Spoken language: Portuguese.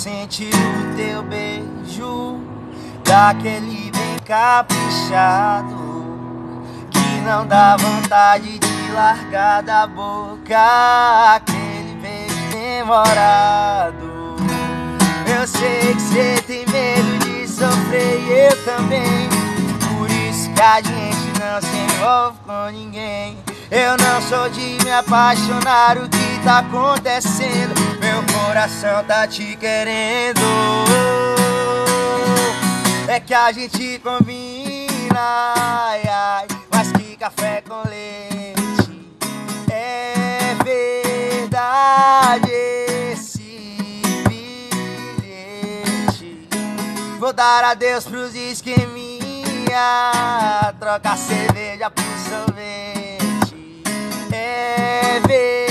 sentir o teu beijo, daquele bem caprichado, que não dá vontade de largar da boca, aquele beijo demorado. Eu sei que cê tem medo de sofrer e eu também, por isso que a gente não se envolve com ninguém. Eu não sou de me apaixonar, o que tá acontecendo? Meu coração tá te querendo. É que a gente combina, ai, ai, mas que café com leite. É verdade esse bilhete. Vou dar adeus pros esqueminha, trocar cerveja por sorvete. É verdade